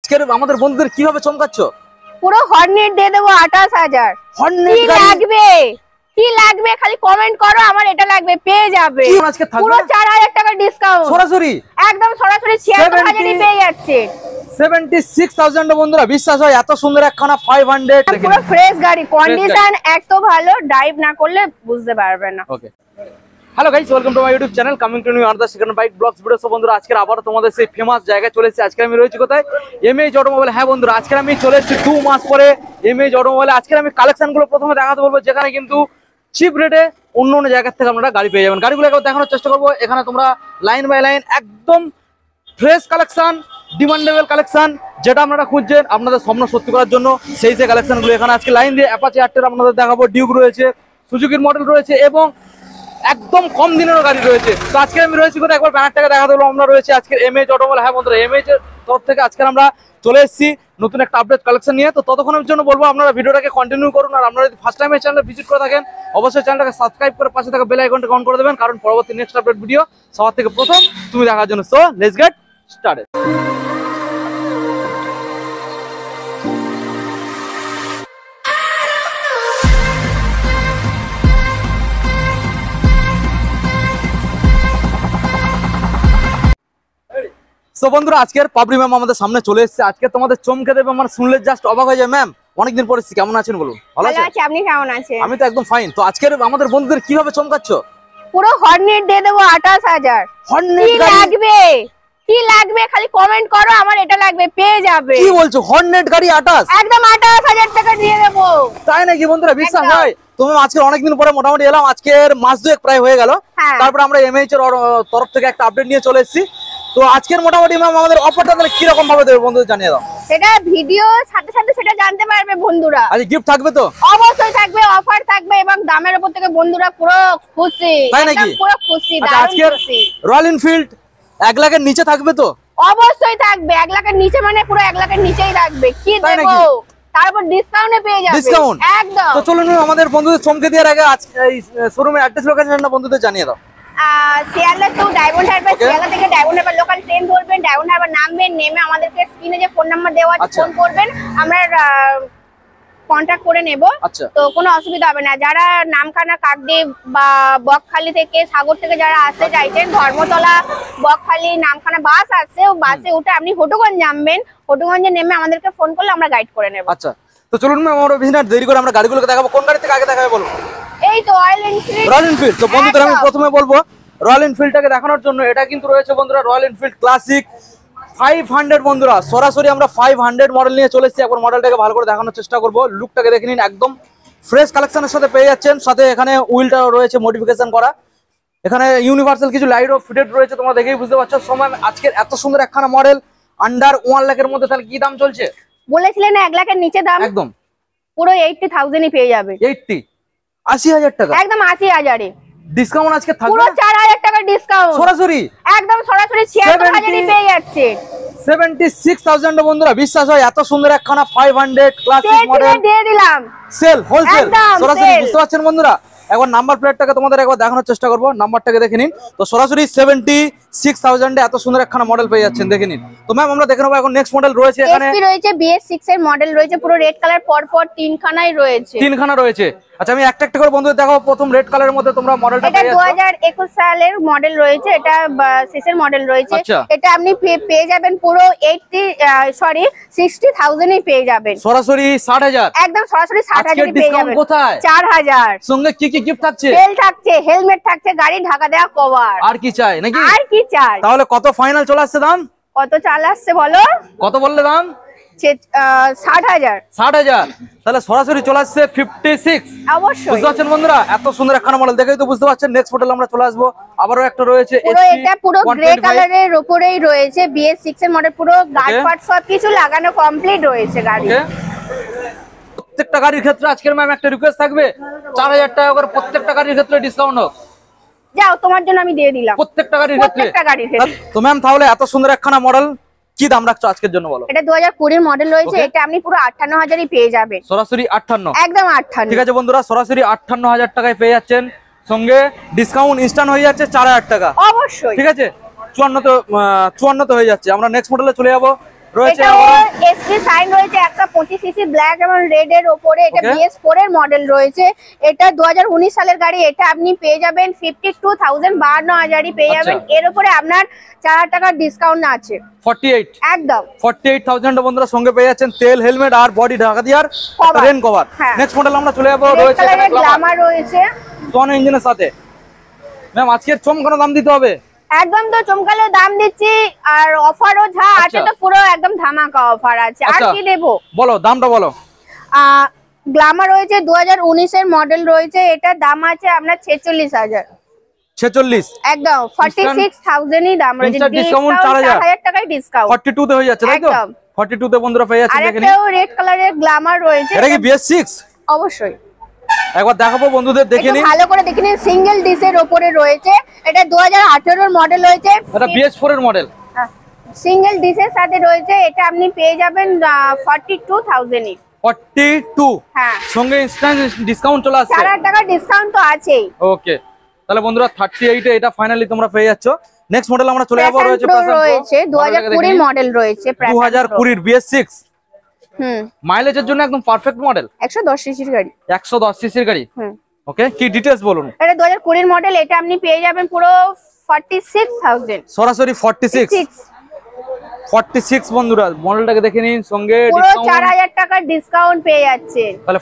আমাদের বন্ধুদের কিভাবে চমকাচ্ছ? পুরো হর্নেট দিয়ে দেবো 28,000। হর্নেট কি লাগবে খালি কমেন্ট করো, আমার এটা লাগবে, পেয়ে যাবে। আজকে থাকবে পুরো 4000 টাকা ডিসকাউন্ট সরাসরি, একদম সরাসরি 76,000 এ পেয়ে যাচ্ছে। 76,000 বন্ধুরা, বিশ্বাস হয় এত সুন্দর একখানা 500 পুরো ফ্রেশ গাড়ি, কন্ডিশন এত ভালো, ড্রাইভ না করলে বুঝতে পারবে না। Okay, hello guys, welcome to my YouTube channel coming to new another second bike blogs video. So বন্ধুরা, আজকে আবার তোমাদের সেই ফেমাস জায়গায় চলে এসেছি। আজকে আমি রয়েছি কোথায়? MH automobile. হ্যাঁ বন্ধুরা, আজকে আমি চলে এসেছি 2 মাস পরে এমএইচ অটোমোবাইলে। আজকে আমি কালেকশনগুলো প্রথমে দেখাতে বলবো, যেখানে কিন্তু চিপ রেটে অন্য অন্য জায়গার থেকে আপনারা গাড়ি পেয়ে যাবেন। গাড়িগুলো একবার দেখানোর চেষ্টা করবো। এখানে তোমরা লাইন বাই লাইন একদম ফ্রেশ কালেকশন, ডিমান্ডেবল কালেকশন, যেটা আপনারা খুঁজছেন আপনাদের স্বপ্ন সত্যি করার জন্য, সেই কালেকশনগুলো এখানে আজকে লাইন দিয়ে অ্যাপাচি আরটিআর আপনাদের দেখাবো, ডিউক রয়েছে, সুজুকির মডেল রয়েছে এবং একদম কম দিনেরও গাড়ি রয়েছে। তো আজকে আমি রয়েছি কোথায় একবার ব্যানারটাকে দেখা দেবো। আমরা রয়েছে আজকে এমএইচ অটোমোবাইল। হ্যাঁ বন্ধুরা, এমএইচ এর তরফ থেকে আজকে আমরা চলে এসেছি নতুন একটা আপডেট কালেকশন নিয়ে। তো ততক্ষণের জন্য বলবো আপনারা ভিডিওটাকে কন্টিনিউ করুন। আর আপনারা যদি ফার্স্ট টাইম এই চ্যানেলে ভিজিট করে থাকেন, অবশ্যই চ্যানেলটাকে সাবস্ক্রাইব করে পাশে থাকা বেল আইকনটা অন করে দেবেন, কারণ পরবর্তী নেক্সট আপডেট ভিডিও সবার থেকে প্রথম তুমি দেখার জন্য। So let's get started. So বন্ধুরা, আজকের পাবলি ম্যাম আমাদের সামনে চলে এসেছে। আজকে তোমাদের চমকে দেবে, মানে শুনলে জাস্ট অবাক হয়ে যায়। ম্যাম, অনেকদিন পরে এসেছি, কেমন আছেন বলুন? ভালো আছেন? আপনি কেমন আছেন? আমি তো একদম ফাইন। তো আজকের আমাদের বন্ধুদের কিভাবে চমকাচ্ছ? পুরো হর্নেট দিয়ে দেবো 28,000। হর্নেট কি লাগবে খালি কমেন্ট করো, আমার এটা লাগবে, পেয়ে যাবে। কি বলছো? হর্নেট গাড়ি 28? একদম 28,000 টাকা দিয়ে দেবো। তাই নাকি বন্ধুরা? বিশ্বাস হয়? তুমি আজকে অনেকদিন পরে মোটামুটি এলাম, আজকের মাস দুয়েক প্রায় হয়ে গেল। তারপর আমরা এমএইচ এর তরফ থেকে একটা আপডেট নিয়ে চলে এসেছি। তো আজকের মোটামুটি ম্যাম আমাদের অফারটা তাহলে কি রকম ভাবে দেবে বন্ধুদের জানিয়ে দাও। সেটা ভিডিও সাথে সাথে সেটা জানতে পারবে বন্ধুরা। আচ্ছা, গিফট থাকবে তো? অবশ্যই থাকবে, অফার থাকবে এবং দামের উপর থেকে বন্ধুরা পুরো খুশি, একদম পুরো খুশি। আজকের রয়্যাল এনফিল্ড 1 লাখের নিচে থাকবে তো? অবশ্যই থাকবে। 1 লাখের নিচে মানে পুরো 1 লাখের নিচেই থাকবে। কি দেবো, তারপর ডিসকাউন্টে পেয়ে যাবে। ডিসকাউন্ট একদম। তো চলুন আমাদের বন্ধুদের চমকে দেওয়ার আগে আজকে এই শোরুমের অ্যাড্রেস লোকেশনটা বন্ধুদের জানিয়ে দাও। শিয়ালদা টু ডায়মন্ড হারবার, শিয়ালদা থেকে ডায়মন্ড হারবার লোকাল ট্রেন ধরবেন, ডায়মন্ড হারবার নামবেন, নেমে আমাদেরকে স্ক্রিনে যে ফোন নাম্বার দেওয়া আছে ফোন করবেন, আমরা কন্টাক্ট করে নেব। তো কোনো অসুবিধা হবে না। যারা নামখানা, কাকদ্বীপ বা বকখালি থেকে, সাগর থেকে যারা আসতে চাইছেন, ধর্মতলা, বকখালি, নামখানা বাস আছে, বাসে উঠে আপনি হটুগঞ্জ নামবেন, হটুগঞ্জে নেমে আমাদেরকে ফোন করলে আমরা গাইড করে নেব। আচ্ছা, তো চলুন আমরা ভিজিট দেরি করে আমরা গাড়িগুলোকে দেখাবো। কোন গাড়ি থেকে আগে দেখাবে বলো? এই তো রয়্যাল এনফিল্ড। Royal Enfield. তো বন্ধুদের আমি প্রথমে বলবো রয়্যাল এনফিল্ডটাকে দেখানোর জন্য। এটা কিন্তু রয়েছে বন্ধুরা রয়্যাল এনফিল্ড ক্লাসিক 500 বন্ধুরা। সরাসরি আমরা 500 মডেল নিয়ে চলে এসেছি। একবার মডেলটাকে ভালো করে দেখানোর চেষ্টা করবো। লুকটাকে দেখে নিন, একদম ফ্রেশ কালেকশনের সাথে পেয়ে যাচ্ছেন। সাথে এখানে উইলটা রয়েছে মডিফিকেশন করা, এখানে ইউনিভার্সাল কিছু লাইটও ফিটেড রয়েছে, তোমরা দেখেই বুঝতে পারছো। সময় আজকের এত সুন্দর একখানা মডেল আন্ডার 1 লাখের মধ্যে, তাহলে কি দাম চলছে? বলেছিলেন না 1 লাখের নিচে দাম, একদম পুরো 80,000 ই পেয়ে যাবে। 80,000 টাকা একদম 80,000 এ ডিসকাউন্ট আজকে থাকবে। পুরো 4000 টাকা ডিসকাউন্ট সরাসরি, একদম সরাসরি 76,000 এ পেয়ে যাচ্ছে। 76,000 বন্ধুরা, বিশ্বাস হয় এত সুন্দর একখানা 500 ক্লাসিক মডেল দিয়ে দিলাম। সেল হোলসেল সরাসরি, বুঝতে পারছেন বন্ধুরা? একবার নাম্বার প্লেটটাকে তোমাদের একবার দেখানোর চেষ্টা করবো, নাম্বারটাকে দেখে নিন। তো সরাসরি 76,000 এ এত সুন্দর একখানা মডেল পেয়ে যাচ্ছেন, দেখে নিন। তো ম্যাম আমরা দেখে নেবো এখন নেক্সট মডেল রয়েছে। এখানে এসপি রয়েছে, BS6 এর মডেল রয়েছে, পুরো রেড কালার, পর পর 3খানাই রয়েছে। 3খানা রয়েছে। আচ্ছা, আমি একটা একটা করে বন্ধুদের দেখাবো। প্রথম রেড কালারের মধ্যে তোমরা মডেলটা পেয়ে যাচ্ছ। এটা 2021 সালের মডেল রয়েছে, এটা 6 এর মডেল রয়েছে। এটা আপনি পেয়ে যাবেন পুরো 60,000 এ পেয়ে যাবেন। সরাসরি 60,000, একদম সরাসরি 60,000 এ পেয়ে যাবেন। কোথায়? 4,000 সঙ্গে কি কি গিফট থাকছে? তেল থাকছে, হেলমেট থাকছে, গাড়ি ঢাকা দেওয়া কভার। আর কি চাই নাকি? আর কি চাই? তাহলে কত ফাইনাল চলে আসছে দাম? কত চাল আসছে বলো? কত বললে দাম? 60,000। 60,000, তাহলে সরাসরি চলে আসছে 56। অবশ্যই বুঝতে পারছেন বন্ধুরা? এত সুন্দর একখানা মডেল দেখেই তো বুঝতে পারছেন। নেক্সট মডেল আমরা চলে আসবো। আবারও একটা রয়েছে, পুরো এটা পুরো গ্রে কালারের উপরেই রয়েছে, BS6 এর মডেল, পুরো গার্ড পার্ট সবকিছু লাগানো কমপ্লিট রয়েছে গাড়ি। প্রত্যেকটা গাড়ির ক্ষেত্রে আজকের ম্যাম একটা রিকোয়েস্ট থাকবে, 4000 টাকা করে প্রত্যেকটা গাড়ির ক্ষেত্রে ডিসকাউন্ট হোক। যাও, তোমার জন্য আমি দিয়ে দিলাম প্রত্যেকটা গাড়ির ক্ষেত্রে। তো ম্যাম তাহলে এত সুন্দর একখানা মডেল কি দাম রাখছো আজকের জন্য বলো? এটা 2020 এর মডেল রয়েছে, এটা আপনি পুরো 58,000 এ পেয়ে যাবেন। সরাসরি 58, একদম 58। ঠিক আছে বন্ধুরা, সরাসরি 58,000 টাকায় পেয়ে যাচ্ছেন। সঙ্গে ডিসকাউন্ট ইনস্ট্যান্ট হয়ে যাচ্ছে 4000 টাকা। অবশ্যই, ঠিক আছে, 54 তো হয়ে যাচ্ছে। আমরা নেক্সট মডেলে চলে যাবো। রয়েছে এটা এসপি সাইন রয়েছে একটা 25 সিসি ব্ল্যাক এবং রেড এর উপরে, এটা BS4 এর মডেল রয়েছে, এটা 2019 সালের গাড়ি, এটা আপনি পেয়ে যাবেন 52,000 52,000 পেয়ে যাবেন, এর উপরে আপনার 4,000 টাকার ডিসকাউন্ট আছে। 48 একদম 48,000 বন্ধুরা সঙ্গে পেয়ে যাচ্ছেন তেল, হেলমেট আর বডি ঢাকা দেওয়ার রেন কভার। নেক্সট মডেল আমরা চলে যাবো, রয়েছে গ্ল্যামার রয়েছে সোয়ান ইঞ্জিনের সাথে। ম্যাম আজকের চমকানো দাম দিতে হবে। একদম তো চমকালো দাম দিচ্ছি, আর অফারও যা আছে তো পুরো একদম ধামাকা অফার আছে। আর কি দেব বলো, দামটা বলো। গ্ল্যামার রয়েছে 2019 এর মডেল রয়েছে, এটা দাম আছে আপনার 46,000। 46 একদম 46,000 ই দাম রয়েছে, ডিসকাউন্ট 4,000 টাকায় ডিসকাউন্ট 42 তে হয়ে যাচ্ছে, তাই তো? 42 তে বন্ধুরা পেয়ে যাচ্ছে। দেখেন আরেকটাও রেড কালারের গ্ল্যামার রয়েছে, এটা কি BS6? অবশ্যই একবার দেখাবো বন্ধুদের, দেখে নিন ভালো করে দেখে নিন। সিঙ্গেল ডিসের উপরে রয়েছে, এটা 2018 এর মডেল রয়েছে, এটা BS4 এর মডেল, সিঙ্গেল ডিসের সাথে রয়েছে, এটা আপনি পেয়ে যাবেন 42,000 এ। 42 হ্যাঁ, সঙ্গে ইনস্ট্যান্ট ডিসকাউন্ট চলে আসছে, 4,000 টাকা ডিসকাউন্ট তো আছেই। ওকে, তাহলে বন্ধুরা 38 এ এটা ফাইনালি তোমরা পেয়ে যাচ্ছ। নেক্সট মডেল আমরা চলে যাবো, রয়েছে রয়েছে 2020 মডেল রয়েছে, 2020 BS6। হুম, মাইলেজের জন্য একদম পারফেক্ট মডেল, 110 সিসির গাড়ি, 110 সিসির গাড়ি। হুম, ওকে, কি ডিটেইলস বলুন। এটা 2020 মডেল, এটা আপনি পেয়ে যাবেন পুরো 46,000, সরাসরি 46 বন্ধুরা, মডেলটাকে দেখে নিন, সঙ্গে পুরো 4,000 টাকার ডিসকাউন্ট পেয়ে যাচ্ছে, তাহলে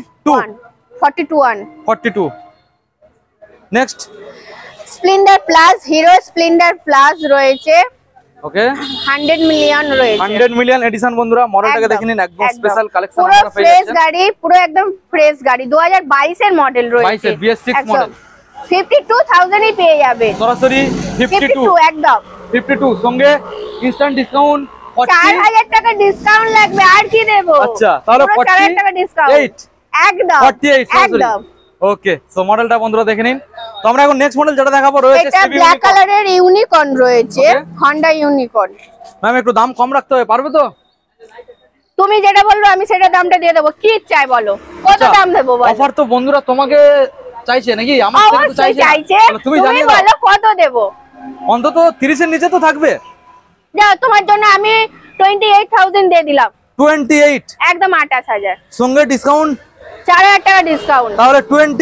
42। Next Splendor plus, Hero Splendor plus রয়েছে, ওকে 100 মিলিয়ন রয়েছে, 100 মিলিয়ন এডিশন বন্ধুরা, মডেলটাকে দেখে নিন, একদম স্পেশাল কালেকশন পুরো আমরা পেয়ে ফ্রেশ যাচ্ছি। গাড়ি, পুরো একদম ফ্রেশ গাড়ি, 2022 এর মডেল রয়েছে, 22 BS6 মডেল, 52,000 ই পেয়ে যাবে, সরাসরি 52 একদম 52 সঙ্গে ইনস্ট্যান্ট ডিসকাউন্ট 4,000 টাকা ডিসকাউন্ট লাগবে, আর কি দেব। আচ্ছা, তাহলে 4,000 টাকা ডিসকাউন্ট, একদম 48 সরাসরি, একদম। ওকে, সো মডেলটা বন্ধুরা দেখে নিন। তো আমরা এখন নেক্সট মডেল যেটা দেখাবো, রয়েছে এটা ব্ল্যাক কালারের ইউনিকর্ন রয়েছে, হন্ডা ইউনিকর্ন। ম্যাম একটু দাম কম রাখতে হবে, পারবে তো? তুমি যেটা বললো আমি সেটা দামটা দিয়ে দেবো, কি চাই বলো, কত দাম দেবো বলো। অফার তো বন্ধুরা তোমাকে চাইছে নাকি? আমার থেকে তো চাইছে, তুমি তুমি জানিয়ে বলো কত দেবো, অন্তত 30 এর নিচে তো থাকবে। যাও, তোমার জন্য আমি 28,000 দিয়ে দিলাম, 28 একদম 28,000, সঙ্গে ডিসকাউন্ট 4,000 টাকা ডিসকাউন্ট, তাহলে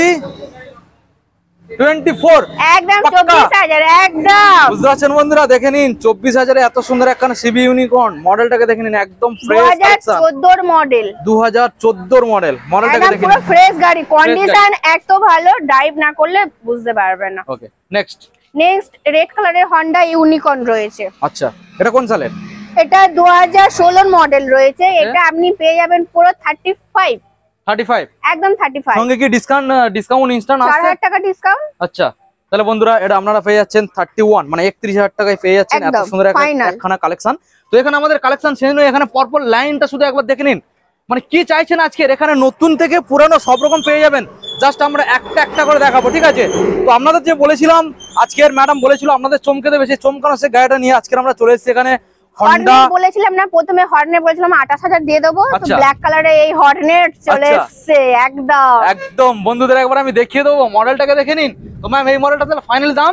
24 একদম 24,000, একদম। বুঝতে পারছেন বন্ধুরা, দেখে নিন 24,000 এত সুন্দর একখানা সিবি ইউনিকর্ন, মডেলটাকে দেখে নিন, একদম ফ্রেশ 2014 মডেল, 2014 মডেল, মডেলটাকে দেখে পুরো নিন, ফ্রেশ গাড়ি, কন্ডিশন এত ভালো, ড্রাইভ না করলে বুঝতে পারবে না। ওকে, নেক্সট রেড কালারের হন্ডা ইউনিকর্ন রয়েছে, আচ্ছা, এটা কোন সালের? এটা 2016 মডেল রয়েছে, এটা আপনি পেয়ে যাবেন পুরো 35, একদম 35, সঙ্গে কি ডিসকাউন্ট ইনস্ট্যান্ট আছে? 4,000 টাকা ডিসকাউন্ট, আচ্ছা, তাহলে বন্ধুরা এটা আপনারা পেয়ে যাচ্ছেন 31, মানে 31,000 টাকায় পেয়ে যাচ্ছেন এত সুন্দর একখানা কালেকশন। তো এখানে আমাদের কালেকশন শেষ নয়, এখানে পরপর লাইনটা শুধু একবার দেখে নিন, মানে কি চাইছেন আজকের, এখানে নতুন থেকে পুরানো সব রকম পেয়ে যাবেন, জাস্ট আমরা একটা একটা করে দেখাবো, ঠিক আছে? তো আপনাদের যে বলেছিলাম, আজকের ম্যাডাম বলেছিল আপনাদের চমকে দেবে, সেই চমকানো সে গাড়িটা নিয়ে আজকে আমরা চলে এসেছি এখানে। হন্ডা বলেছিলাম না, প্রথমে হর্নে বলেছিলাম 28,000 দিয়ে দেবো, তো ব্ল্যাক কালারের এই হর্নের চলে এসেছে, একদম বন্ধুদের একবার আমি দেখিয়ে দেবো, মডেলটাকে দেখে নিন। তো ম্যাম এই মডেলটা তাহলে ফাইনাল দাম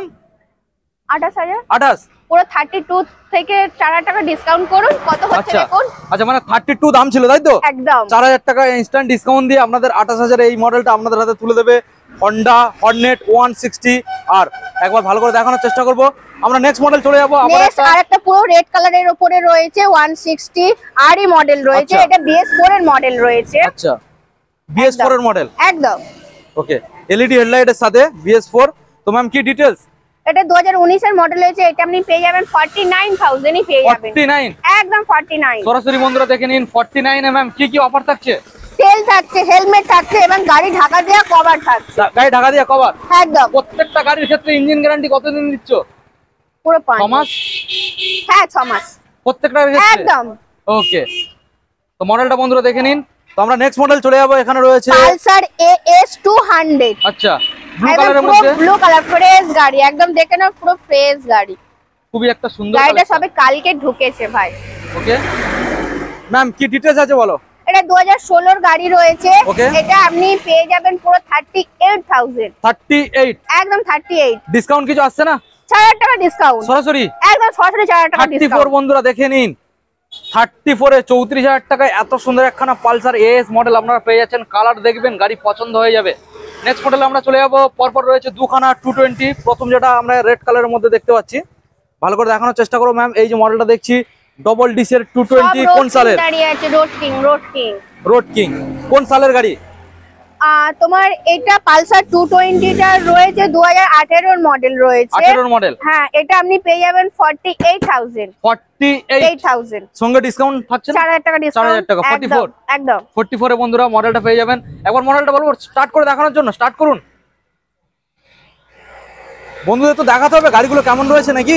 28,000, পুরো 32 থেকে 4,000 টাকা ডিসকাউন্ট করুন, কত হচ্ছে দেখুন। আচ্ছা, মানে 32 দাম ছিল, তাই তো? একদম 4,000 টাকা ইনস্ট্যান্ট ডিসকাউন্ট দিয়ে আপনাদের 28,000 এই মডেলটা আপনাদের হাতে তুলে দেবে হন্ডা হর্নেট 160। আর একবার ভালো করে দেখানোর চেষ্টা করব। আমরা নেক্সট মডেল চলে যাবো। আরেকটা পুরো রেড কালারের উপরে রয়েছে 160 আরই মডেল রয়েছে, এটা BS4 এর মডেল রয়েছে। আচ্ছা, BS4 এর মডেল, একদম ওকে, এলইডি হেডলাইটের সাথে BS4। তো ম্যাম কি ডিটেইলস? এটা 2019 এর মডেল হয়েছে, এটা আপনি পেয়ে যাবেন 49,000 ই পেয়ে যাবেন, 49, একদম 49 সরাসরি বন্ধুরা দেখে নিন 49 এ ম্যাম কি কি অফার থাকছে? তেল থাকছে, হেলমেট থাকছে এবং গাড়ি ঢাকা দেওয়া কভার থাকছে। গাড়ি ঢাকা দেওয়া কভার একদম, প্রত্যেকটা গাড়ির ক্ষেত্রে ইঞ্জিন গ্যারান্টি কতদিন দিচ্ছ? পুরো 5 মাস। হ্যাঁ 6 মাস প্রত্যেকটা ক্ষেত্রে, একদম। ওকে, তো মডেলটা বন্ধুরা দেখে নিন। তো আমরা নেক্সট মডেল চলে যাবো, এখানে রয়েছে পালসার AS 200। আচ্ছা, ব্লু কালারের মধ্যে, ব্লু কালার, ফ্রেশ গাড়ি, একদম দেখে নাও, পুরো ফ্রেশ গাড়ি, খুবই একটা সুন্দর গাড়িটা সবে কালকে ঢুকেছে ভাই। ওকে ম্যাম কি ডিটেইলস আছে বলো? এটা 2016 গাড়ি রয়েছে, এটা আপনি পেয়ে যাবেন পুরো 38,000, 38, একদম 38, ডিসকাউন্ট কিছু আসছে না? 4,000 টাকা ডিসকাউন্ট সরাসরি, একদম সরাসরি 4,000 টাকা ডিসকাউন্ট। 34 বন্ধুরা দেখে নিন, 34 এ 34,000 টাকায় এত সুন্দর একখানা পালসার এএস মডেল আপনারা পেয়ে যাচ্ছেন। কালার দেখবেন, গাড়ি পছন্দ হয়ে যাবে। নেক্সট মডেলে আমরা চলে যাবো। পরপর রয়েছে দুখানা 220। প্রথম যেটা আমরা রেড কালারের মধ্যে দেখতে পাচ্ছি, ভালো করে দেখানোর চেষ্টা করো ম্যাম। এই যে মডেলটা দেখছি ডবল ডিসের 220, কোন সালের? রোড কিং কোন সালের গাড়ি? তোমার এটা পালসার 220 টা রয়েছে 2018 এর মডেল রয়েছে। 18 মডেল। হ্যাঁ, এটা আপনি পেয়ে যাবেন 48,000। 48,000 সঙ্গে ডিসকাউন্ট থাকছে না? 4,000 টাকা ডিসকাউন্ট। 4,000 টাকা 44। একদম 44 এ বন্ধুরা মডেলটা পেয়ে যাবেন। একবার মডেলটা বলবো স্টার্ট করে দেখানোর জন্য, স্টার্ট করুন। বন্ধুদের তো দেখাতে হবে গাড়িগুলো কেমন রয়েছে নাকি।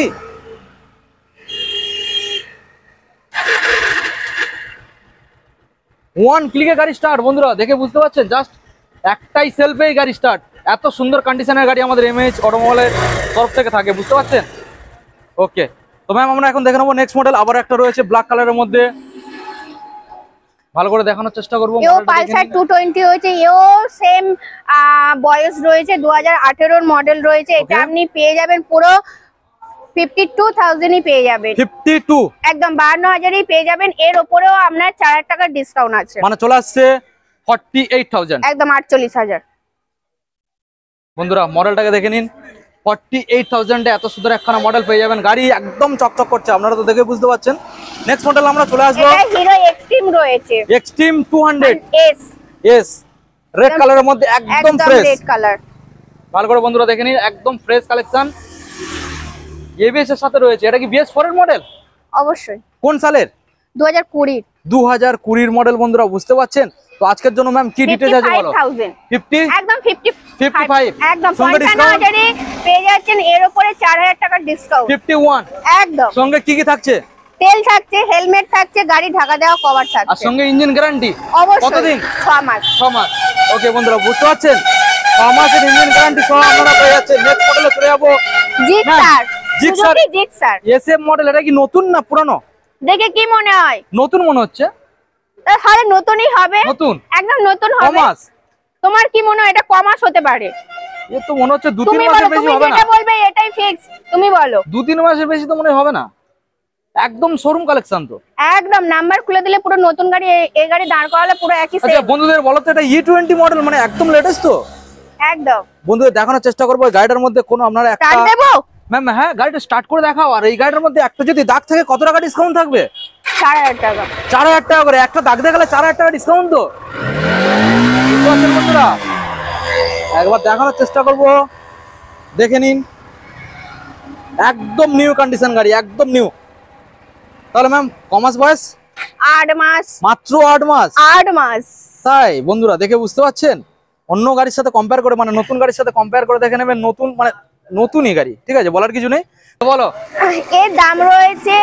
ওয়ান ক্লিকে গাড়ি স্টার্ট বন্ধুরা, দেখে বুঝতে পারছেন, জাস্ট একটাই সেলফেই গাড়ি স্টার্ট। এত সুন্দর কন্ডিশনের গাড়ি আমাদের এমএইচ অটোমোবাইলের তরফ থেকে থাকে, বুঝতে পারছেন। ওকে, তো ম্যাম আমরা এখন দেখে নেবো নেক্সট মডেল। আবার একটা রয়েছে ব্ল্যাক কালারের মধ্যে, ভালো করে দেখানোর চেষ্টা করবো। এও পালসার 220 হয়েছে, এও সেম বয়স রয়েছে, 2018 এর মডেল রয়েছে। এটা আপনি পেয়ে যাবেন পুরো 52,000 পেয়ে যাবেন। 52 একদম 52,000 পেয়ে যাবেন। এর উপরেও আপনার 4,000 টাকার ডিসকাউন্ট আছে, মানে চলে আসছে 48,000, একদম 48,000। বন্ধুরা মডেলটাকে দেখে নিন, 48,000 এ এত সুন্দর একখানা মডেল পেয়ে যাবেন। গাড়ি একদম চকচক করছে, আপনারা তো দেখে বুঝতে পারছেন। নেক্সট মডেল আমরা চলে আসবো। এটা হিরো এক্সট্রিম রয়েছে, এক্সট্রিম 200 এস এস, রেড কালারের মধ্যে একদম ফ্রেশ। রেড কালার, ভালো করে বন্ধুরা দেখে নিন, একদম ফ্রেশ কালেকশন। এবিএস এর সাথে রয়েছে। এটা কি BS4 এর মডেল? অবশ্যই। কোন সালের? 2020। 2020 মডেল বন্ধুরা, বুঝতে পারছেন। তো আজকের জন্য ম্যাম কি ডিটেইলস আছে বলো। 50 একদম 55 একদম সঙ্গে ডিসকাউন্ট 55,000 পেয়ে যাচ্ছেন। এর উপরে 4,000 টাকার ডিসকাউন্ট। 51 একদম সঙ্গে কি কি থাকছে? তেল থাকছে, হেলমেট থাকছে, গাড়ি ঢাকা দেওয়া কভার থাকছে, আর সঙ্গে ইঞ্জিন গ্যারান্টি অবশ্যই কতদিন? 6 মাস। 6 মাস। ওকে বন্ধুরা বুঝতে পারছেন, 6 মাসের ইঞ্জিন গ্যারান্টি সহ আপনারা পেয়ে যাচ্ছেন। নেক্সট মডেলে চলে যাবো। Gixxer SF model. এটা কি নতুন না পুরানো? দেখে কি মনে হয়? নতুন মনে হচ্ছে। তাহলে নতুনই হবে, নতুন, একদম নতুন হবে। কমাস তোমার কি মনে হয় এটা কমাস হতে পারে? এ তো মনে হচ্ছে 2-3 মাসের বেশি হবে না। তুমি যেটা বলবে এটাই ফিক্স, তুমি বলো। 2-3 মাসের বেশি তো মনে হবে না, একদম শোরুম কালেকশন তো। একদম নাম্বার খুলে দিলে পুরো নতুন গাড়ি, এই গাড়ি দাঁড় করালে পুরো একই সেম। আচ্ছা বন্ধুদের বলো তো, এটা E20 মডেল, মানে একদম লেটেস্ট তো। একদম বন্ধুদের দেখানোর চেষ্টা করবো গাড়িটার মধ্যে কোনো আপনারা একটা স্টার্ট দেবো ম্যাম। হ্যাঁ, গাড়িটা স্টার্ট করে দেখাও। আর এই গাড়িটার মধ্যে একটা যদি দাগ থাকে কত টাকা ডিসকাউন্ট থাকবে? 4,000 টাকা। 4,000 টাকা করে একটা দাগ দেখালে 4,000 টাকা ডিসকাউন্ট তো। বুঝতে পারছেন বন্ধুরা, একবার দেখানোর চেষ্টা করবো, দেখে নিন। একদম নিউ কন্ডিশন গাড়ি, একদম নিউ। তাহলে ম্যাম কমাস বয়স 8 মাস, মাত্র 8 মাস। 8 মাস। তাই বন্ধুরা দেখে বুঝতে পারছেন, অন্য গাড়ির সাথে কম্পেয়ার করে, মানে নতুন গাড়ির সাথে কম্পেয়ার করে দেখে নেবেন। নতুন মানে নতুনই গাড়ি, ঠিক আছে, বলার কিছু নেই। বলো এর দাম রয়েছে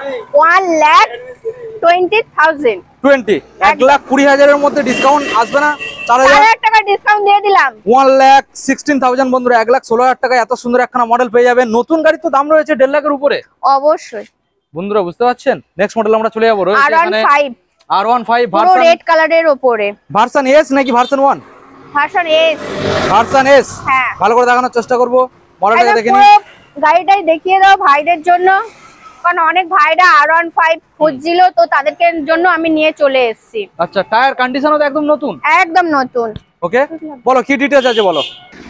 1,20,000। 1,20,000 এর মধ্যে ডিসকাউন্ট আসবে না? 4,000 টাকা ডিসকাউন্ট দিয়ে দিলাম। 1,16,000 বন্ধুরা, 1,16,000 টাকায় এত সুন্দর একখানা মডেল পেয়ে যাবেন। নতুন গাড়ির তো দাম রয়েছে 1.5 লাখের উপরে। অবশ্যই বন্ধুরা বুঝতে পারছেন। নেক্সট মডেল আমরা চলে যাবো। রয়েছে এখানে R15 পুরো রেড কালারের উপরে। ভার্সন এস নাকি version 1? Version S. Version S. হ্যাঁ, ভালো করে দেখানোর চেষ্টা করব। মডেলটা দেখে নিন। গাড়িটাই দেখিয়ে দাও ভাইদের জন্য, কারণ অনেক ভাইরা R15 খুঁজছিল, তো তাদেরকে জন্য আমি নিয়ে চলে এসেছি। আচ্ছা, টায়ার কন্ডিশনও তো একদম নতুন। একদম নতুন। ওকে, বলো কি ডিটেইলস আছে বলো।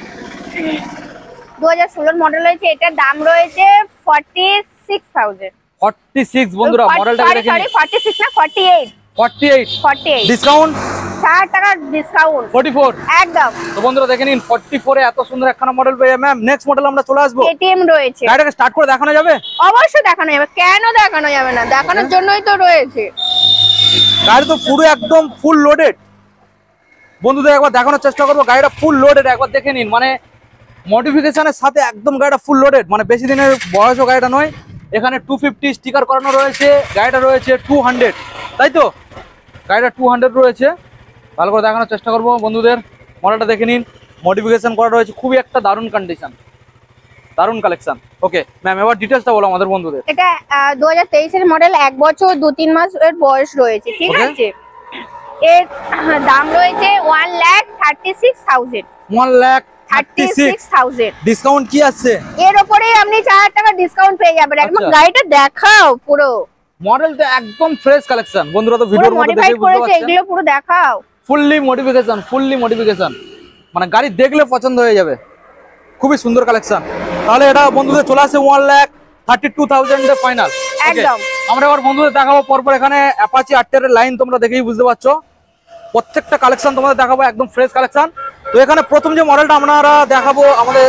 2016 মডেল হয়েছে, এটার দাম রয়েছে 46,000। 46 বন্ধুরা, মডেলটা দেখে নিন। 46 না 48। 48 ডিসকাউন্ট 4 টাকা ডিসকাউন্ট। 44 একদম। তো বন্ধুরা দেখে নিন, 44 এ এত সুন্দর একখানা মডেল পেয়ে ম্যাম। নেক্সট মডেল আমরা চলে আসবো। KTM রয়েছে। গাড়িটাকে স্টার্ট করে দেখানো যাবে? অবশ্যই দেখানো যাবে, কেন দেখানো যাবে না, দেখানোর জন্যই তো রয়েছে। গাড়ি তো পুরো একদম ফুল লোডেড। বন্ধুদের একবার দেখানোর চেষ্টা করবো, গাড়িটা ফুল লোডেড, একবার দেখে নিন। মানে মডিফিকেশনের সাথে একদম গাড়িটা ফুল লোডেড, মানে বেশি দিনের বয়সও গাড়িটা নয়। এখানে 250 স্টিকার করানো রয়েছে। গাড়িটা রয়েছে 200, তাই তো? গাড়িটা 200 রয়েছে। ভালো করে দেখানোর চেষ্টা করবো বন্ধুদের। মডেলটা দেখে নিন, মডিফিকেশন করা রয়েছে, খুবই একটা দারুণ কন্ডিশন, দারুণ কালেকশন। ওকে ম্যাম, এবার ডিটেলসটা বলো আমাদের বন্ধুদের। এটা 2023 এর মডেল, 1 বছর 2-3 মাস এর বয়স রয়েছে, ঠিক আছে। এর দাম রয়েছে 1,36,000। 1,36,000 ডিসকাউন্ট কি আছে? এর উপরে আপনি 4,000 টাকা ডিসকাউন্ট পেয়ে যাবেন। একদম গাড়িটা দেখাও পুরো। মডেলটা একদম ফ্রেশ কালেকশন বন্ধুরা, তো পুরো ভিডিওর মধ্যে মডিফাইড দেখে বুঝতে করেছে, পারছেন এগুলো পুরো দেখাও। ফুললি মডিফিকেশন, মানে গাড়ি দেখলে পছন্দ হয়ে যাবে, খুবই সুন্দর কালেকশন। তাহলে এটা বন্ধুদের চলে আসে 1,32,000 ফাইনাল। একদম। আমরা এবার বন্ধুদের দেখাবো পরপর, এখানে অ্যাপাচি আরটিআর লাইন তোমরা দেখেই বুঝতে পারছো, প্রত্যেকটা কালেকশন তোমাদের দেখাবো একদম ফ্রেশ কালেকশন। তো এখানে প্রথম যে মডেলটা আমরা দেখাবো আমাদের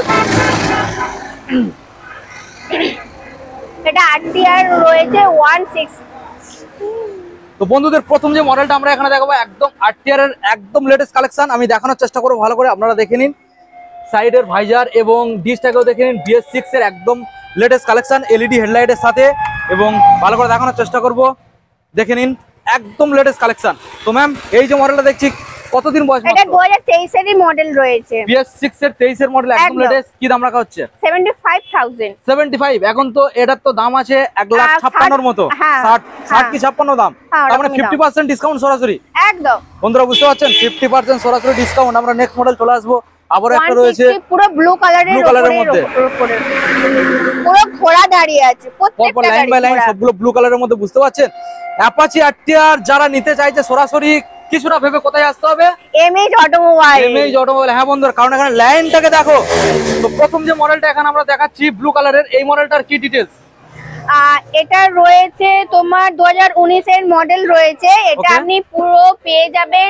এটা আরটিআর রয়েছে 16। তো বন্ধুদের প্রথম যে মডেলটা আমরা এখানে দেখাবো একদম আরটিআর এর একদম লেটেস্ট কালেকশন, আমি দেখানোর চেষ্টা করবো ভালো করে, আপনারা দেখে নিন। সাইডের ভাইজার এবং ডিসটাকেও দেখে নিন, BS6 এর একদম লেটেস্ট কালেকশন এলইডি হেডলাইটের সাথে, এবং ভালো করে দেখানোর চেষ্টা করব, দেখে নিন একদম লেটেস্ট কালেকশন। তো ম্যাম এই যে মডেলটা দেখছি কতদিন বয়স? এটা 2023 এরই মডেল রয়েছে, BS6 এর 23 এর মডেল একদম লেটেস্ট। কি দাম রাখা হচ্ছে? 75,000। 75। এখন তো এটার তো দাম আছে 1,56,000 এর মতো, 60 কি 56 দাম, তার মানে 50% ডিসকাউন্ট সরাসরি। একদম বন্ধুরা বুঝতে পারছেন, 50% সরাসরি ডিসকাউন্ট। আমরা নেক্সট মডেল চলে আসবো, আবার একটা রয়েছে পুরো ব্লু কালারের মধ্যে, পুরো ঘোড়া দাঁড়িয়ে আছে, পরপর লাইন বাই লাইন সবগুলো ব্লু কালারের মধ্যে, বুঝতে পারছেন। অ্যাপাচি আরটিআর যারা নিতে চাইছে সরাসরি কিছুটা ভেবে কোথায় আসতে হবে? MH automobile. হ্যাঁ বন্ধুরা, কারণ এখানে লাইনটাকে দেখো। তো প্রথম যে মডেলটা এখানে আমরা দেখাচ্ছি ব্লু কালারের, এই মডেলটার কি ডিটেইলস? এটা রয়েছে তোমার 2019 এর মডেল রয়েছে, এটা আপনি পুরো পেয়ে যাবেন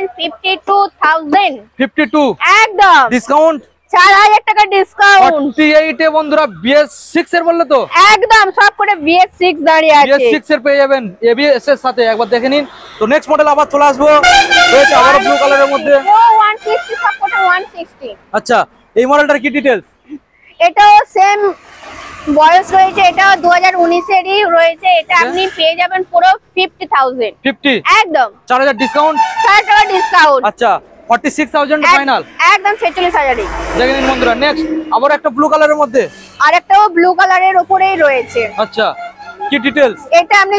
52,000। 52 একদম ডিসকাউন্ট, 4,000 টাকা ডিসকাউন্ট। 48 এ বন্ধুরা BS6 এর বললে তো একদম সব করে BS6 দাঁড়িয়ে আছে, BS6 এর পেয়ে যাবেন ABS এর সাথে, একবার দেখে নিন। তো নেক্সট মডেল আবার চলে আসবো, রয়েছে আবার ব্লু কালারের মধ্যে 160, সব করে 160। আচ্ছা, এই মডেলটার কি ডিটেইলস? এটাও সেম বয়স রয়েছে, এটা 2019 এরই রয়েছে, এটা আপনি পেয়ে যাবেন পুরো 50,000। 50 একদম 4,000 ডিসকাউন্ট, 4 টাকা ডিসকাউন্ট। আচ্ছা 46,000 ফাইনাল, একদম 46,000। দেখে নিন বন্ধুরা। নেক্সট আবার একটা ব্লু কালারের মধ্যে, আরেকটাও ব্লু কালারের উপরেই রয়েছে। আচ্ছা কি ডিটেইলস? এটা আপনি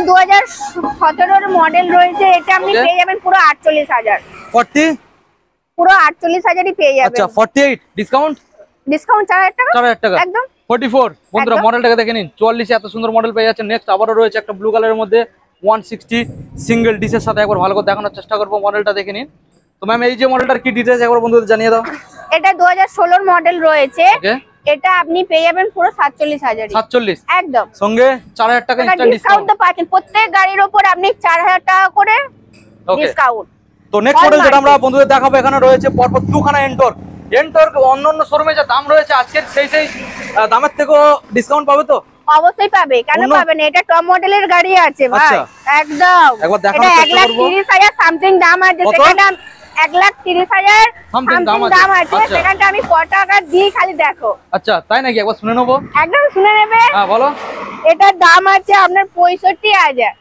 2017 এর মডেল রয়েছে, এটা আপনি পেয়ে যাবেন পুরো 48,000। 40 পুরো 48,000ই পেয়ে যাবেন। আচ্ছা 48 ডিসকাউন্ট, ডিসকাউন্ট 4,000 টাকা, 4,000 টাকা, একদম 44। বন্ধুরা একদম। মডেলটাকে দেখে নিন, 44 এত সুন্দর মডেল পেয়ে যাচ্ছে। নেক্সট আবারও রয়েছে একটা ব্লু কালারের মধ্যে 160 সিঙ্গেল ডিসের সাথে, একবার ভালো করে দেখানোর চেষ্টা করবো, মডেলটা দেখে নিন। তো ম্যাম এই যে মডেলটার কি ডিটেইলস একবার বন্ধুদের জানিয়ে দাও। এটা 2016 এর মডেল রয়েছে, ওকে, এটা আপনি পেয়ে যাবেন পুরো 47,000। 47 একদম সঙ্গে 4,000 টাকা ইনস্ট্যান্ট ডিসকাউন্ট ডিসকাউন্ট। তো পাচ্ছেন, প্রত্যেক গাড়ির উপর আপনি 4,000 টাকা করে ওকে, ডিসকাউন্ট। তো নেক্সট মডেল যেটা আমরা বন্ধুদের দেখাবো, এখানে রয়েছে পরপর দুখানা এন্টর্ক। অন্যান্য শোরুমে যে দাম রয়েছে আজকের সেই দামের থেকেও ডিসকাউন্ট পাবে তো? অবশ্যই পাবে, কেন পাবে না? এটা টপ মডেলের গাড়ি আছে ভাই, আচ্ছা। একদম। একবার এটা দেখানোর চেষ্টা করব। 1,30,000 সামথিং দাম আছে, কত? সেখানে 1,30,000 Something সামথিং দাম আছে। দাম আছে, আচ্ছা। সেখানটা আমি কত টাকা দিই খালি দেখো। আচ্ছা তাই নাকি? একবার শুনে নেবো। একদম শুনে নেবে। হ্যাঁ বলো। এটার দাম আছে আপনার 65,000।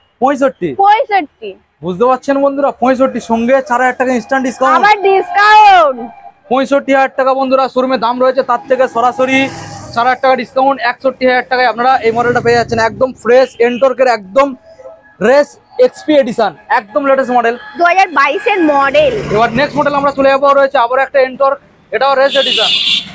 65 বুঝতে পারছেন বন্ধুরা, 65 সঙ্গে 4,000 টাকা ইনস্ট্যান্ট ডিসকাউন্ট, আবার ডিসকাউন্ট 65,000 টাকা বন্ধুরা শোরুমে দাম রয়েছে, তার থেকে সরাসরি 4,000 টাকা ডিসকাউন্ট, 61,000 টাকায় আপনারা এই মডেলটা পেয়ে যাচ্ছেন। একদম ফ্রেশ এন্টর্কের একদম রেস এক্সপি এডিশন, একদম লেটেস্ট মডেল, 2022 এর মডেল। এবার নেক্সট মডেল আমরা চলে যাবো, রয়েছে আবার একটা এন্টর্ক, এটাও রেস এডিশন।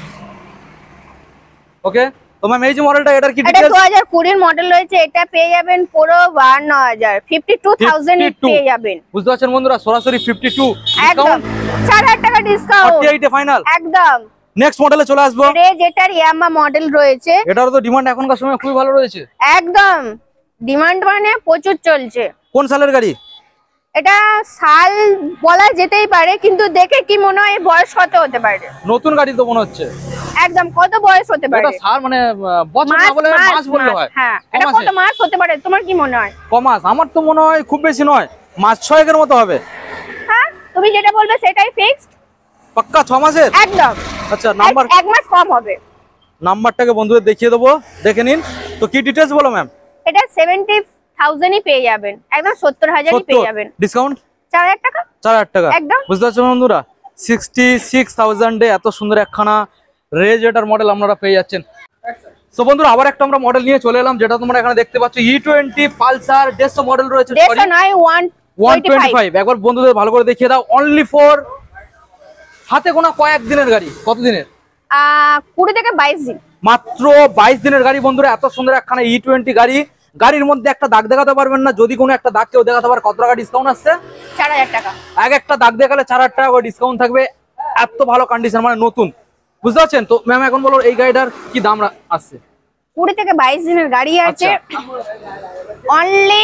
ওকে, তো ম্যাম এই যে মডেলটা, এটার কি এটা ডিটেইলস? 2020 এর মডেল রয়েছে, এটা পেয়ে যাবেন পুরো 52,000, 52,000 এ পেয়ে যাবেন। বুঝতে পারছেন বন্ধুরা, সরাসরি 52 একদম 4,000 টাকা ডিসকাউন্ট, 48 ফাইনাল। একদম। নেক্সট মডেলে চলে আসবো, রেজ এটার ইয়ামা মডেল রয়েছে, এটারও তো ডিমান্ড এখনকার সময় খুবই ভালো রয়েছে, একদম ডিমান্ড মানে প্রচুর চলছে। কোন সালের গাড়ি? এটা সাল বলা যেতেই পারে, কিন্তু দেখে কি মনে হয় বয়স কত হতে পারে? নতুন গাড়ি তো মনে হচ্ছে। একদম কত বয়স হতে পারে? এটা সাল মানে বছর না বলে মাস বললে হয়। হ্যাঁ, এটা কত মাস হতে পারে তোমার কি মনে হয়? কমাস আমার তো মনে হয় খুব বেশি নয়, মাস 6 এর মতো হবে। হ্যাঁ, তুমি যেটা বলবে সেটাই ফিক্সড, পাক্কা 6 মাসের। একদম। আচ্ছা নাম্বার, এক মাস কম হবে। নাম্বারটাকে বন্ধুদের দেখিয়ে দেবো, দেখে নিন। তো কি ডিটেইলস বলো ম্যাম? এটা 70,000 ই পেয়ে যাবেন, একদম 70,000 ই পেয়ে যাবেন। ডিসকাউন্ট 4,000 টাকা, 4,000 টাকা, একদম। বুঝতে পারছো বন্ধুরা, 66,000 এ এত সুন্দর একখানা রেজ এটার মডেল আপনারা পেয়ে যাচ্ছেন। সো বন্ধুরা আবার একটা আমরা মডেল নিয়ে চলে এলাম, যেটা তোমরা এখানে দেখতে পাচ্ছ E20 পালসার 150 মডেল রয়েছে, 150 নয় 125। একবার বন্ধুদের ভালো করে দেখিয়ে দাও, অনলি ফর হাতে গোনা কয়েক দিনের গাড়ি। কত দিনের? 20 থেকে 22 দিন, মাত্র 22 দিনের গাড়ি বন্ধুরা। এত সুন্দর একখানা E20 গাড়ি, গাড়ির মধ্যে একটা দাগ দেখাতে পারবেন না, যদি কোনো একটা দাগ কেউ দেখাতে পারে কত টাকা ডিসকাউন্ট আসছে? 4000 টাকা। এক একটা দাগ দেখালে 4000 টাকা করে ডিসকাউন্ট থাকবে, এত ভালো কন্ডিশন, মানে নতুন, বুঝতে পারছেন তো? ম্যাম এখন বলো এই গাড়িটার কি দাম আসছে? 20 থেকে 22 দিনের গাড়ি আছে, অনলি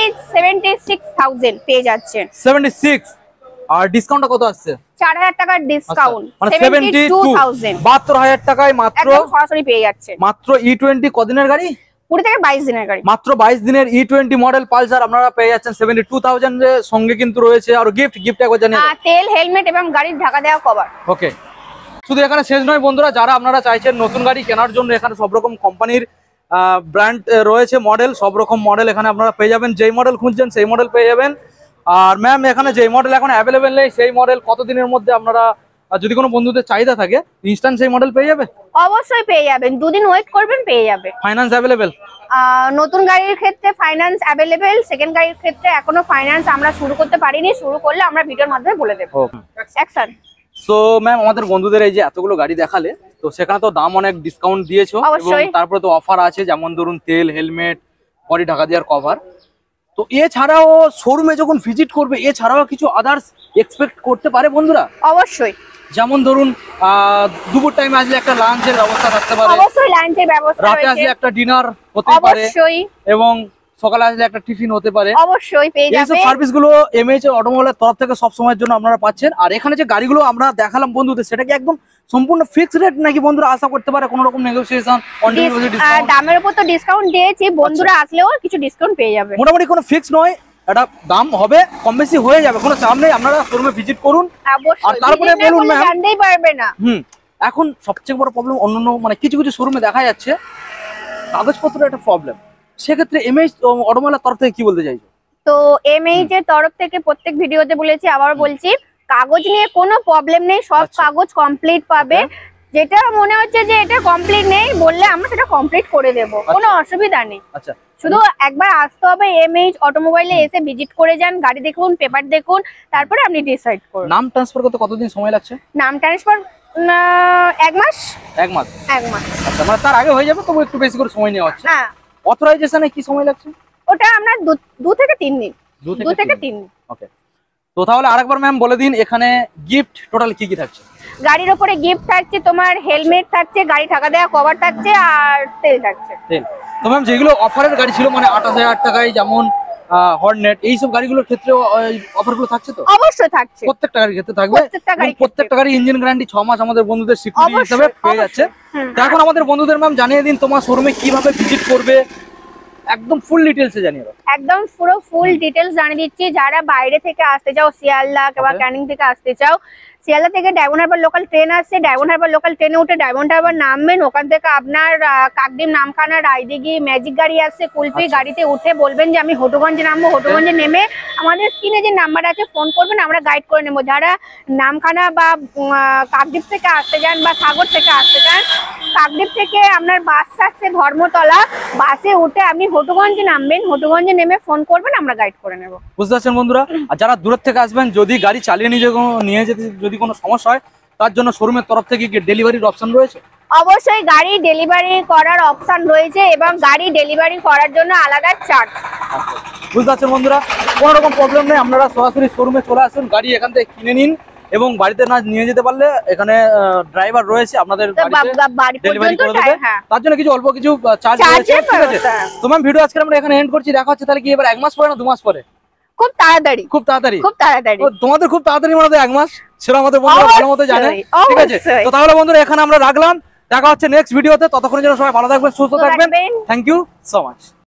76,000 পেয়ে যাচ্ছে। 76, আর ডিসকাউন্টটা কত আসছে? 4000 টাকার ডিসকাউন্ট, মানে 72,000 72,000 টাকায় মাত্র, একদম সরাসরি পেয়ে যাচ্ছে। মাত্র E20 কদিনের গাড়ি? 20 থেকে 22 দিনের গাড়ি, মাত্র 22 দিনের E20 মডেল পালসার আপনারা পেয়ে যাচ্ছেন 72,000 এর সঙ্গে কিন্তু রয়েছে আর গিফট একবার জানিয়ে দাও। তেল, হেলমেট এবং গাড়ির ঢাকা দেওয়া কভার। ওকে, শুধু এখানে শেষ নয় বন্ধুরা, যারা আপনারা চাইছেন নতুন গাড়ি কেনার জন্য, এখানে সব রকম কোম্পানির ব্র্যান্ড রয়েছে, মডেল, সব রকম মডেল এখানে আপনারা পেয়ে যাবেন। যেই মডেল খুঁজছেন সেই মডেল পেয়ে যাবেন। আর ম্যাম এখানে যেই মডেল এখন অ্যাভেলেবেল নেই সেই মডেল কতদিনের মধ্যে আপনারা, যদি কোনো বন্ধুদের চাহিদা থাকে ইনস্ট্যান্ট সেই মডেল পেয়ে যাবে? অবশ্যই পেয়ে যাবেন, 2 দিন ওয়েট করবেন, পেয়ে যাবে। Finance available? নতুন গাড়ির ক্ষেত্রে ফাইন্যান্স অ্যাভেলেবেল, সেকেন্ড গাড়ির ক্ষেত্রে এখনো ফাইন্যান্স আমরা শুরু করতে পারিনি, শুরু করলে আমরা ভিডিওর মাধ্যমে বলে দেবো। অ্যাকশন। সো ম্যাম আমাদের বন্ধুদের এই যে এতগুলো গাড়ি দেখালে, তো সেখানে তো দাম অনেক ডিসকাউন্ট দিয়েছো, এবং তারপরে তো অফার আছে, যেমন ধরুন তেল, হেলমেট, বডি ঢাকা দেওয়ার কভার। তো এছাড়াও শোরুমে যখন ভিজিট করবে, এছাড়াও কিছু আদার্স এক্সপেক্ট করতে পারে বন্ধুরা? অবশ্যই, যেমন ধরুন দুপুর টাইমে আসলে একটা লাঞ্চের ব্যবস্থা থাকতে পারে, অবশ্যই লাঞ্চের ব্যবস্থা রাতে আসলে একটা ডিনার হতে পারে, অবশ্যই, এবং সকালে আসলে একটা টিফিন হতে পারে, অবশ্যই পেয়ে যাবে। এইসব সার্ভিসগুলো এমএইচ অটোমোবাইলের তরফ থেকে সব সময়ের জন্য আপনারা পাচ্ছেন। আর এখানে যে গাড়িগুলো আমরা দেখালাম বন্ধুদের, সেটা কি একদম সম্পূর্ণ ফিক্সড রেট নাকি বন্ধুরা আশা করতে পারে কোনো রকম নেগোসিয়েশন? দামের উপর তো ডিসকাউন্ট দিয়েছি, বন্ধুরা আসলেও কিছু ডিসকাউন্ট পেয়ে যাবে। মোটামুটি কোনো ফিক্স নয়, এটা দাম হবে, কম বেশি হয়ে যাবে, কোনো চাপ নেই। আপনারা শোরুমে ভিজিট করুন, আর তারপরে বলুন ম্যাম। জানতেই পারবে না। এখন সবচেয়ে বড় প্রবলেম অন্যান্য, মানে কিছু কিছু শোরুমে দেখা যাচ্ছে কাগজপত্রের একটা প্রবলেম, সেক্ষেত্রে এমএইচ অটোমোবাইলের তরফ থেকে কি বলতে চাইছো? তো এমএইচ এর তরফ থেকে প্রত্যেক ভিডিওতে বলেছি, আবার বলছি, কাগজ নিয়ে কোনো প্রবলেম নেই, সব কাগজ কমপ্লিট পাবে। যেটা মনে হচ্ছে যে এটা কমপ্লিট নেই বললে আমরা সেটা কমপ্লিট করে দেব, কোনো অসুবিধা নেই। আচ্ছা, শুধু একবার আসতে হবে এমএইচ অটোমোবাইলে, এসে ভিজিট করে যান, গাড়ি দেখুন, পেপার দেখুন, তারপরে আপনি ডিসাইড করুন। নাম ট্রান্সফার করতে কতদিন সময় লাগছে? নাম ট্রান্সফার 1 মাস। 1 মাস? 1 মাস। আচ্ছা, মানে তার আগে হয়ে যাবে, তবু একটু বেশি করে সময় নেওয়া হচ্ছে। হ্যাঁ। অথরাইজেশনে কি সময় লাগছে? ওটা আমরা 2 থেকে 3 দিন। 2 থেকে 3 দিন। ওকে, তো তাহলে আরেকবার ম্যাম বলে দিন এখানে গিফট টোটাল কি কি থাকছে? গাড়ির উপরে গিফট থাকছে, তোমার হেলমেট থাকছে, গাড়ি ঢাকা দেওয়া কভার থাকছে, আর তেল থাকছে। তেল তো ম্যাম যেগুলো অফারের গাড়ি ছিল, মানে 28,000 টাকায়, যেমন হর্নেট, এইসব গাড়িগুলোর ক্ষেত্রে অফারগুলো থাকছে তো? অবশ্যই থাকছে, প্রত্যেকটা গাড়ির ক্ষেত্রে থাকবে, প্রত্যেকটা গাড়ি ইঞ্জিন গ্যারান্টি 6 মাস আমাদের বন্ধুদের সিকিউরিটি হিসেবে পেয়ে যাচ্ছে। তো এখন আমাদের বন্ধুদের ম্যাম জানিয়ে দিন তোমার শোরুমে কিভাবে ভিজিট করবে, একদম ফুল ডিটেইলসে জানিয়ে দাও। একদম পুরো ফুল ডিটেইলস জানিয়ে দিচ্ছি। যারা বাইরে থেকে আসতে চাও, শিয়ালদা কিংবা ক্যানিং থেকে আসতে চাও, শিয়ালদা থেকে ডায়মন্ড হারবার লোকাল ট্রেন আসছে, ডায়মন্ড হারবার লোকাল ট্রেনে উঠে ডায়মন্ড হারবার নামবেন, ওখান থেকে আপনার কাকদ্বীপ, নামখানা, রায়দিঘি ম্যাজিক গাড়ি আসছে, কুলপি, গাড়িতে উঠে বলবেন যে আমি হটুগঞ্জে নামবো, হটুগঞ্জে নেমে আমাদের স্ক্রিনে যে নাম্বার আছে ফোন করবেন, আমরা গাইড করে নেবো। যারা নামখানা বা কাকদ্বীপ থেকে আসতে চান বা সাগর থেকে আসতে চান, কাকদ্বীপ থেকে আপনার বাস আসছে ধর্মতলা, বাসে উঠে আপনি হটুগঞ্জে নামবেন, হটুগঞ্জে নেমে ফোন করবেন, আমরা গাইড করে নেবো। বুঝতে পারছেন বন্ধুরা? আর যারা দূর থেকে আসবেন, যদি গাড়ি চালিয়ে নিয়ে যেতে যদি কোনো সমস্যা হয়, তার জন্য শোরুমের তরফ থেকে কি ডেলিভারির অপশন রয়েছে? অবশ্যই গাড়ি ডেলিভারি করার অপশন রয়েছে, এবং গাড়ি ডেলিভারি করার জন্য আলাদা চার্জ। বুঝতে পারছেন বন্ধুরা? কোনো রকম প্রবলেম নেই, আপনারা সরাসরি শোরুমে চলে আসুন, গাড়ি এখান থেকে কিনে নিন, এবং বাড়িতে না নিয়ে যেতে পারলে এখানে ড্রাইভার রয়েছে আপনাদের ডেলিভারি করে দেবে। তার জন্য কিছু অল্প কিছু চার্জ রয়েছে, ঠিক আছে? তো ম্যাম ভিডিও আজকে আমরা এখানে এন্ড করছি, দেখা হচ্ছে তাহলে কি এবার 1 মাস পরে না 2 মাস পরে? খুব তাড়াতাড়ি, খুব তাড়াতাড়ি, খুব তাড়াতাড়ি। তোমাদের খুব তাড়াতাড়ি মানে 1 মাস, সেটা আমাদের বন্ধুরা ভালো মতো জানে, ঠিক আছে? তো তাহলে বন্ধুরা এখানে আমরা রাখলাম, দেখা হচ্ছে নেক্সট ভিডিওতে। ততক্ষণের জন্য সবাই ভালো থাকবেন, সুস্থ থাকবেন। Thank you so much.